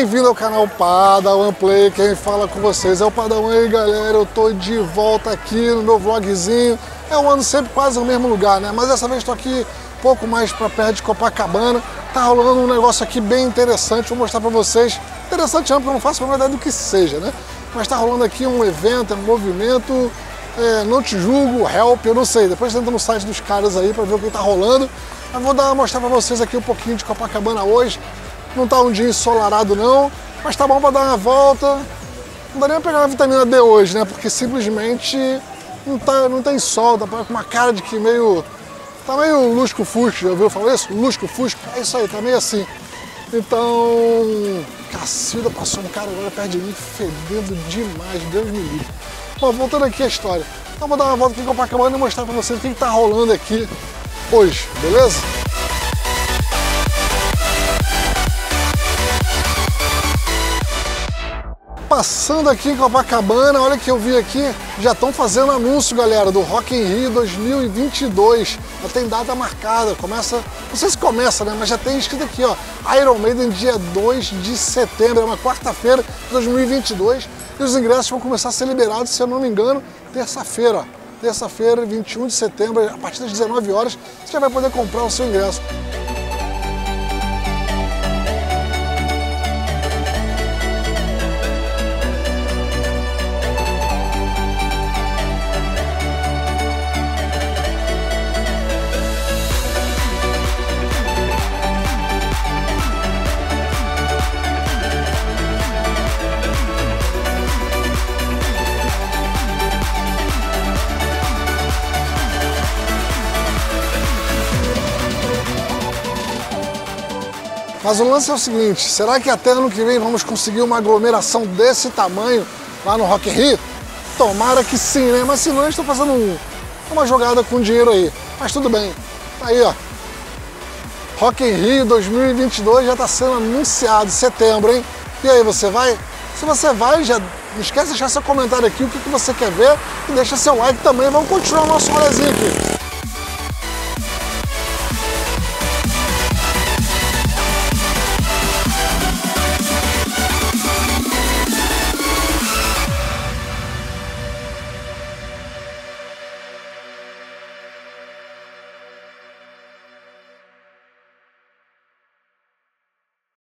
Bem-vindo ao canal Padawan Play, quem fala com vocês é o Padawan aí, galera. Eu tô de volta aqui no meu vlogzinho. Eu ando sempre quase no mesmo lugar, né? Mas dessa vez estou aqui um pouco mais para perto de Copacabana. Tá rolando um negócio aqui bem interessante, vou mostrar para vocês. Interessante não, porque eu não faço a menor ideia do que seja, né? Mas tá rolando aqui um evento, um movimento, não te julgo, help, eu não sei. Depois entra no site dos caras aí para ver o que tá rolando. Mas vou mostrar para vocês aqui um pouquinho de Copacabana hoje. Não tá um dia ensolarado não, mas tá bom para dar uma volta. Não dá nem pra pegar uma vitamina D hoje, né? Porque simplesmente não tem sol, tá com uma cara de que tá meio lusco-fusco, já ouviu falar isso? Lusco-fusco, é isso aí, tá meio assim. Então, Cacilda, passou um cara agora perto de mim, fedendo demais, Deus me livre. Bom, voltando aqui a história. Então vou dar uma volta aqui em Copacabana e mostrar pra vocês o que tá rolando aqui hoje, beleza? Passando aqui em Copacabana, olha que eu vi aqui, já estão fazendo anúncio, galera, do Rock in Rio 2022. Já tem data marcada, começa, não sei se começa, né, mas já tem escrito aqui, ó, Iron Maiden dia 2 de setembro, é uma quarta-feira de 2022, e os ingressos vão começar a ser liberados, se eu não me engano, terça-feira, ó. Terça-feira, 21 de setembro, a partir das 19 horas, você já vai poder comprar o seu ingresso. Mas o lance é o seguinte, será que até ano que vem vamos conseguir uma aglomeração desse tamanho lá no Rock in Rio? Tomara que sim, né? Mas se não, eles estão fazendo uma jogada com dinheiro aí. Mas tudo bem. Tá aí, ó. Rock in Rio 2022 já está sendo anunciado, setembro, hein? E aí, você vai? Se você vai, já não esquece de deixar seu comentário aqui, o que você quer ver, e deixa seu like também. Vamos continuar o nosso rolezinho aqui.